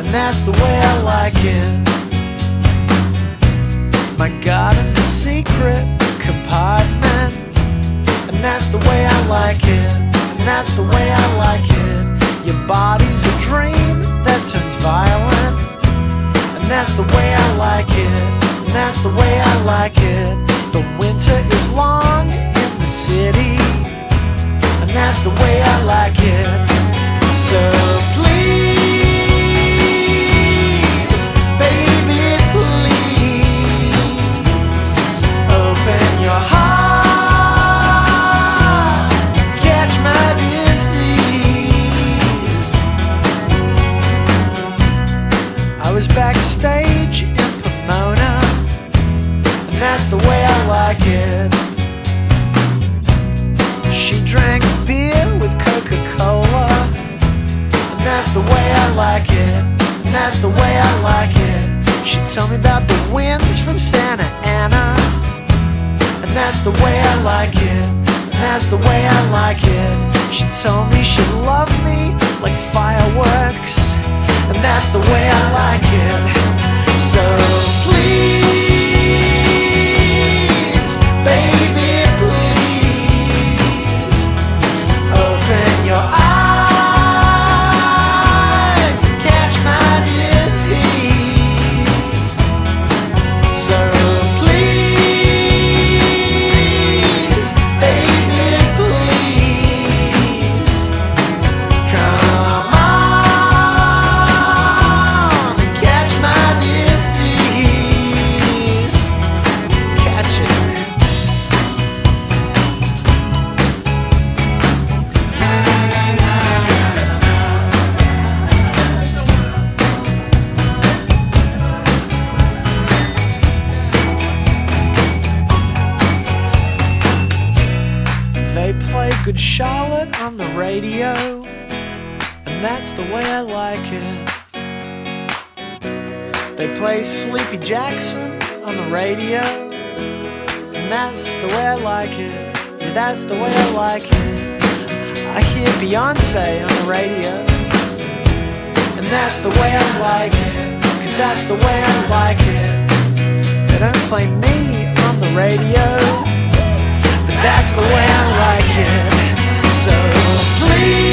and that's the way I like it. My garden's a secret compartment, and that's the way I like it, and that's the way I like it. Your body's a dream that turns violent, and that's the way I like it, and that's the way I like it. The winter is long in the city, and that's the way I like it. So please, baby, please, open your heart, catch my disease. I was backstage in Pomona, and that's the way I like it. She drank beer with Coca-Cola, and that's the way I like it, and that's the way I like it. She told me about the winds from Santa Ana, and that's the way I like it, and that's the way I like it. She told me she loved me like fireworks, and that's the way I like it. So please, baby, please, open your eyes and catch my disease. So please, baby, please, come on and catch my disease. Catch it. They play Good Charlotte on the radio, and that's the way I like it. They play Sleepy Jackson on the radio, and that's the way I like it. Yeah, that's the way I like it. I hear Beyonce on the radio, and that's the way I like it, 'cause that's the way I like it. They don't play me on the radio, but that's the way I like it. So please,